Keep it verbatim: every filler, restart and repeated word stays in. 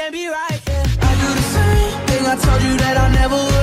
can't be right, yeah. I do the same thing I told you that I never would.